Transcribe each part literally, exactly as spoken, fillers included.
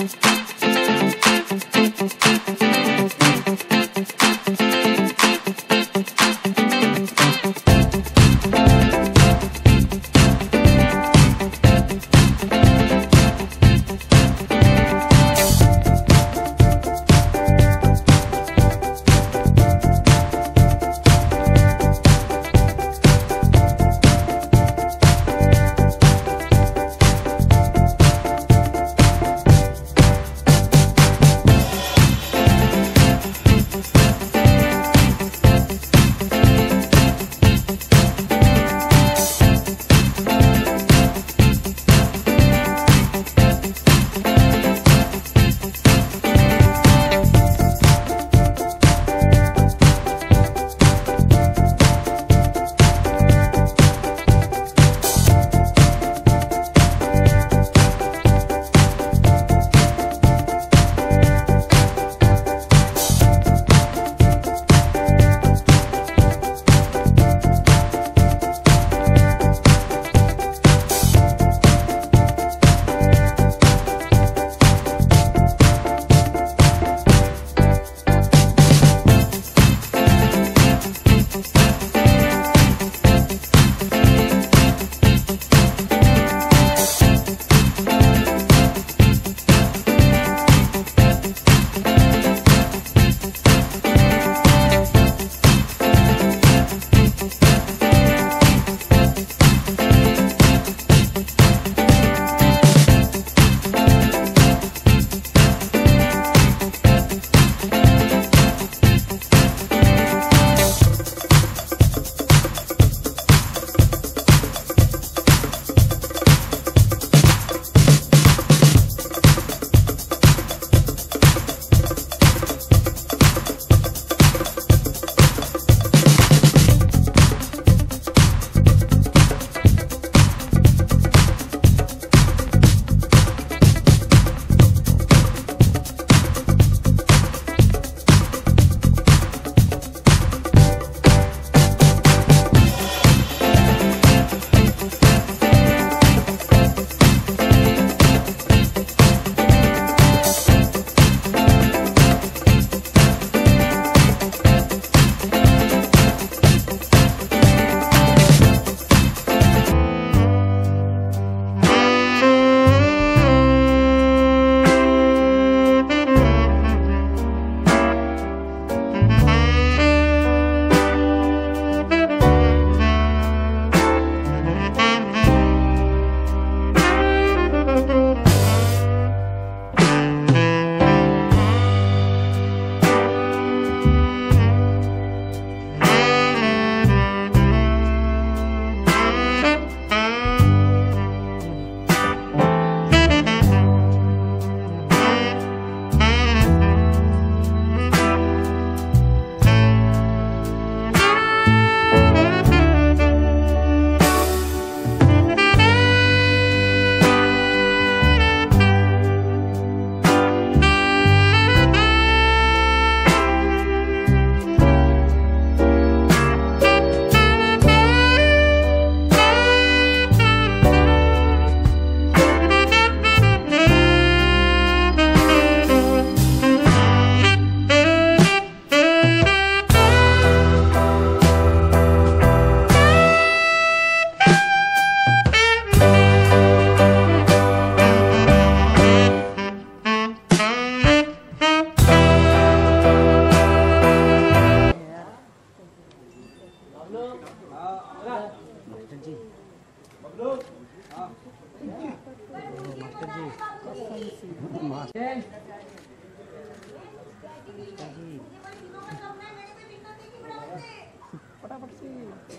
फटाफट से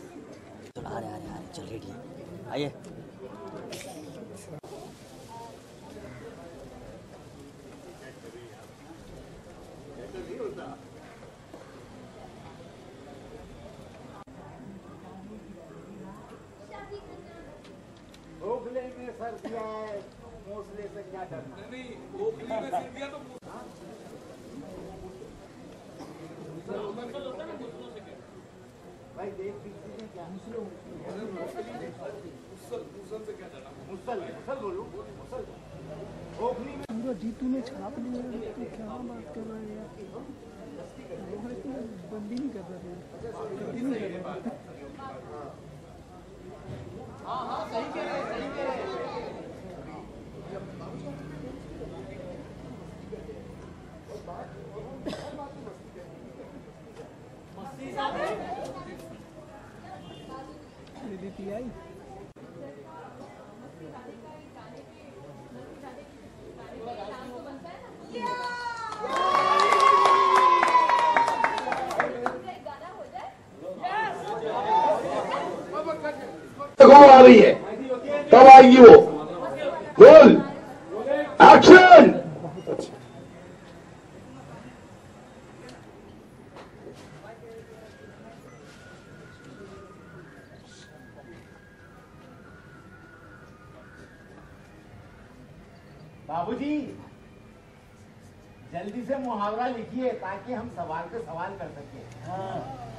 चल आ रहे आ रहे आ रहे चल रेडी है आइए। ओखले में सर दिया है, मौसले से क्या डरना? नहीं ओखली में सिर दिया तो भाई देख पीछे से क्या मुसल मुसल मुसल से क्या डरना? मुसल मुसल बोलूं मुसल ओखली में पूरा जीतू ने छाप लिया। तू क्या बात कर रहा है यार? भाई तू बंद ही नहीं कर रहा है, बंद ही नहीं कर रहा। हाँ हाँ सही कह रहे, सही कह रहे। मस्तीज़ादे दीदी आई। कब आ रही है, कब आएगी वो? Roll action. बाबूजी जल्दी से मुहावरा लिखिए ताकि हम सवाल पे सवाल कर सके। हाँ।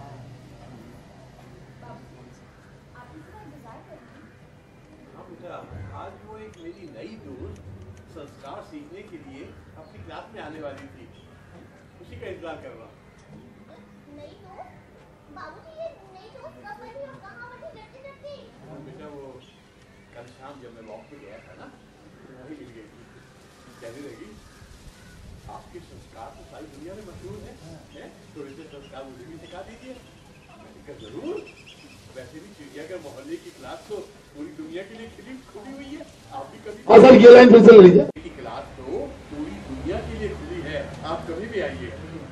आज वो एक मेरी नई दोस्त संस्कार सीखने के लिए अपनी क्लास में आने वाली थी, उसी का इंतजार कर रहा। नई दोस्त? बाबूजी ये नई दोस्त कब बनी और कहाँ बनी? डरती डरती। बेटा वो कल शाम जब मैं वॉक पे गया था ना, वही मिल गई थी। कहने लगी आपके संस्कार तो सारी दुनिया में मशहूर है, हैं? थोड़े से संस्कार मुझे भी सिखा दीजिए। मैंने कहा जरूर, वैसे भी चिड़ियाघर मोहल्ले की क्लास तो पूरी दुनिया के लिए खुली खुली हुई है। आप भी कभी हाँ सर, ये लाइन फिर से ले लीजिए। की क्लास तो पूरी दुनिया के लिए खुली है, आप कभी भी आइए।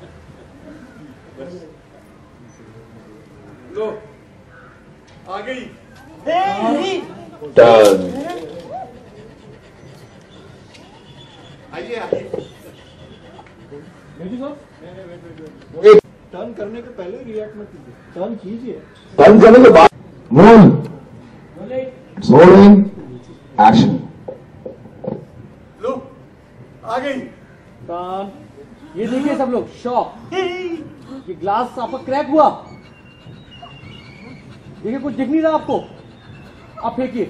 बस लो आ गई। डन। आइए आइए। टर्न करने के पहले रिएक्ट मत कीजिए, टर्न कीजिए। टर्न करने के बाद रोल रोलिंग एक्शन। लो आ गई। टर्न। ये देखिए सब लोग शॉक, ये ग्लास आपका क्रैक हुआ। देखिए कुछ दिख नहीं रहा आपको, आप फेंकिए।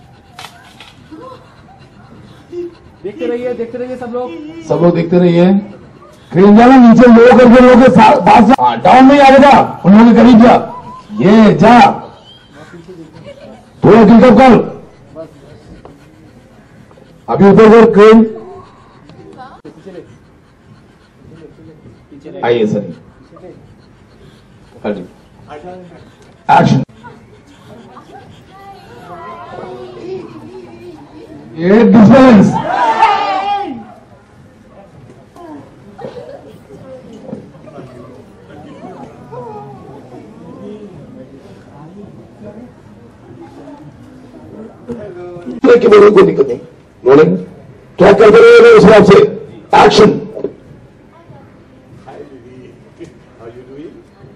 देखते रहिए देखते रहिए सब लोग, सब लोग देखते रहिए। क्रेन जाना नीचे लो करके लोगों के साथ पास हाँ, डाउन में आ जा, उन लोगों के करीब जा। ये जा थोड़ा टिल्टअप कर, अभी ऊपर कर क्रेन। आइए सर, एक्शन। ये डिफरेंस कि मेरी कोई दिक्कत नहीं। रोलिंग क्या करते रहे उस हिसाब से एक्शन। हाय दीदी, हाउ यू डूइंग?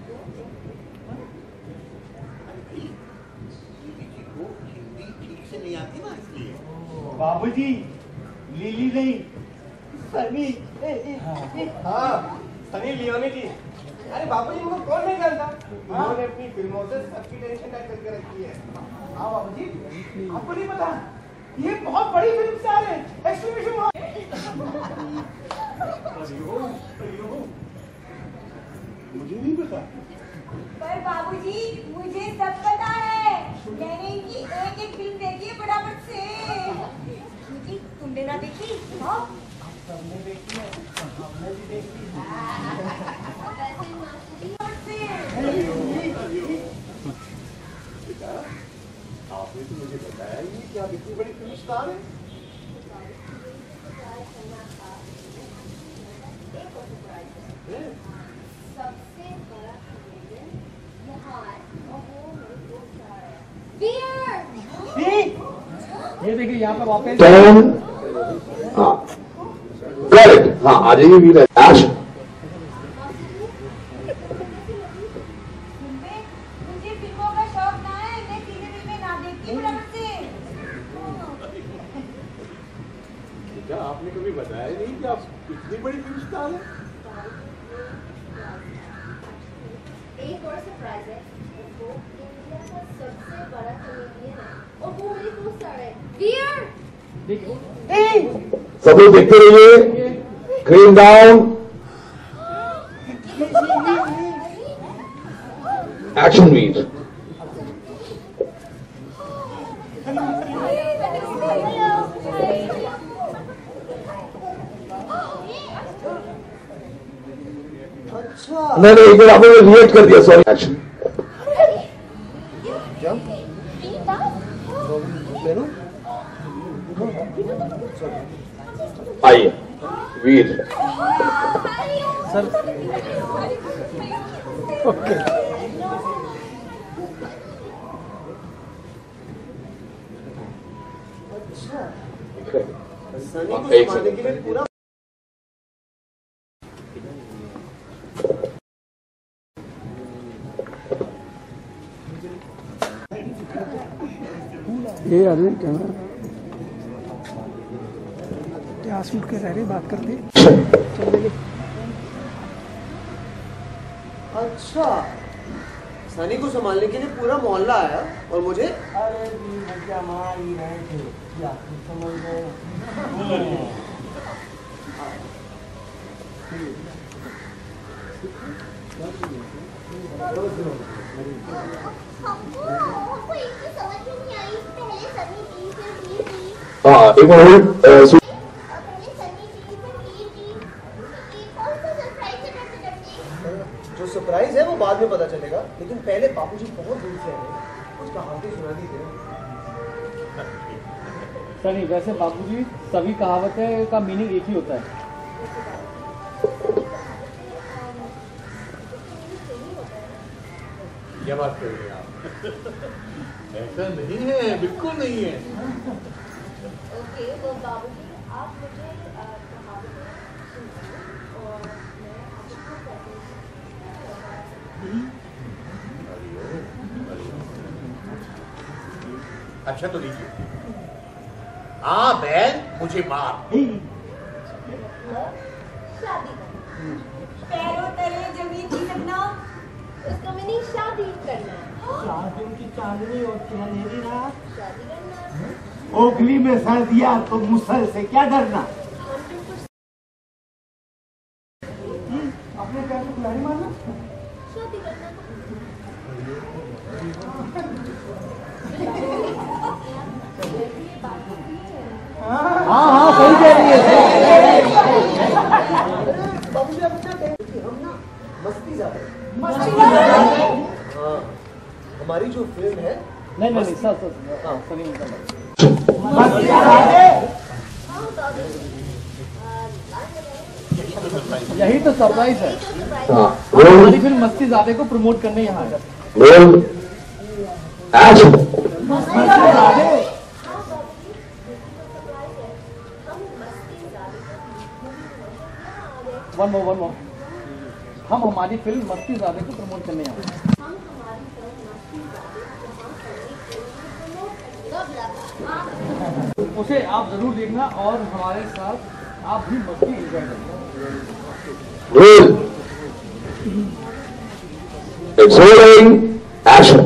दीदी जी को हिंदी ठीक से नहीं आती ना, इसलिए। बाबूजी लीली नहीं, सनी। हाँ सनी लियोने जी। अरे बाबूजी इनको कौन नहीं जानता? उन्होंने अपनी फिल्मों से सबकी टेंशन टाइप करके रखी है। हाँ बाबूजी, आपको नहीं पता ये बहुत बड़ी फिल्म स्टार है। Exclamation mark. मुझे नहीं पता। पर बाबूजी मुझे सब पता है, मैंने इनकी एक एक फिल्म देखी है फटाफट से। क्योंकि तुमने ना देखी? हाँ सबने देखी है, हमने भी देखी है। बेटा आपने तो मुझे बताया ही नहीं कि आप इतनी बड़ी फिल्म स्टार हैं। सबसे बड़ा यहाँ है और वो मेरे दोस्त आ रहे हैं। बियर। ये देखिए यहाँ पे वापस टर्न। हाँ करेक्ट, हाँ आ जाइए वीर। एक्शन। मुझे फिल्मों का शौक ना है, मैं सीधे फिल्में ना देखती फटाफट से। बेटा आपने कभी बताया नहीं कि आप इतनी बड़ी फिल्म स्टार हैं। एक और सरप्राइज है, वो इंडिया का सबसे बड़ा कॉमेडियन है और वो मेरी दोस्त आ रहे हैं। बियर। सब लोग देखते रहिए। Cream down, action Veer. नहीं नहीं एक बार आपने रिएक्ट कर दिया, सॉरी। एक्शन। आइए वीर। सर ओके एक सेकंड। पूरा ये अरविंद कैमरा क्या शूट कर रहे बात करते। अच्छा, सनी को संभालने के लिए पूरा मोहल्ला आया और मुझे अरे भैया मार ही रहे थे क्या समझ गए। हमको हमको एक चीज समझ में नहीं आई। पहले सनी थी, फिर वीर थी, हाँ एक बार होल्ड। और पहले सनी थी, फिर वीर थी। ये कौन सा सरप्राइज है डॉक्टर डब्ल्यू? जो सरप्राइज है वो बाद में पता चलेगा, लेकिन पहले बापूजी बहुत दूर से आए, उसका हाथ ही सुना दीजिए। सनी वैसे बाबूजी सभी कहावतें का मीनिंग एक ही होता है। क्या बात कर रहे हैं आप? ऐसा नहीं है, बिल्कुल नहीं है। ओके, वो बाबूजी आप मुझे कहावतें सुनाइए और मैं आपको कहती अच्छा तो लीजिए। हाँ बहन मुझे मार। शादी पैरों तले जमीन की सपना, उसका मीनिंग शादी करना है। चार दिन की चांदनी और अंधेरी रात, शादी करना। ओखली में सर दिया तो मुसल से क्या डरना। अपने पैर को खिलाड़ी मारना, शादी करना। हाँ हाँ सही कह रही है। बाबूजी आप क्या कह रहे थे? हम ना मस्तीजादे। हाँ, हमारी जो फिल्म है नहीं नहीं नहीं सर सर हाँ सनी मतलब यही तो सरप्राइज है। हाँ हमारी फिल्म मस्तीजादे को प्रमोट करने यहाँ आए। Roll action. One more one more हम हमारी फिल्म मस्तीजादे को प्रमोट करने यहाँ आए। उसे आप जरूर देखना और हमारे साथ आप भी मस्ती एंजॉय करना। Roll it's rolling action.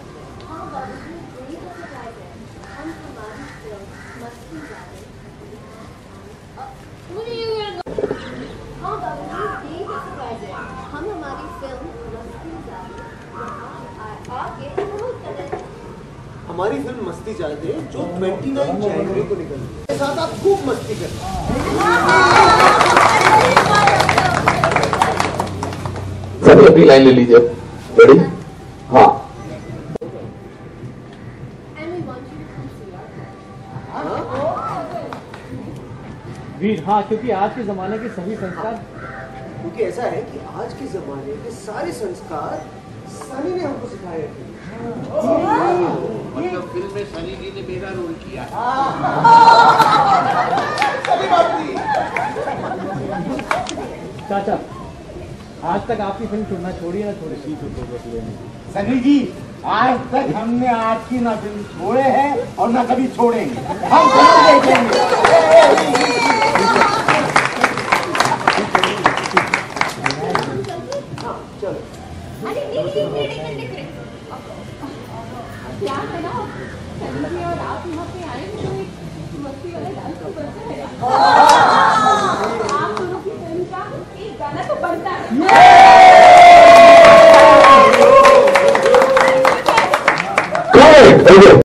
हम हमारी फिल्म हमारी फिल्म मस्तीजादे जो उनतीस जनवरी को निकली है, साथ आप खूब मस्ती करना। सभी अपनी लाइन ले लीजिए। रेडी? हाँ वीर हाँ क्योंकि आज के जमाने के सभी संस्कार क्योंकि ऐसा है कि आज के जमाने के सारे संस्कार सनी ने हमको सिखाए थे। मतलब फिल्म में सनी जी ने मेरा रोल किया। सही बात थी। चाचा आज तक आपकी फिल्म छोड़ना छोड़ी है ना छोड़े? सनी जी आज तक हमने आपकी ना फिल्म छोड़े हैं और ना कभी छोड़ेंगे। हम फिल्म देखेंगे। अरे नहीं नहीं नहीं नहीं नहीं नहीं क्या है ना सनी जी और आप यहाँ पे आए तो एक मस्ती एक गाना तो बनता है। Correct. Okay.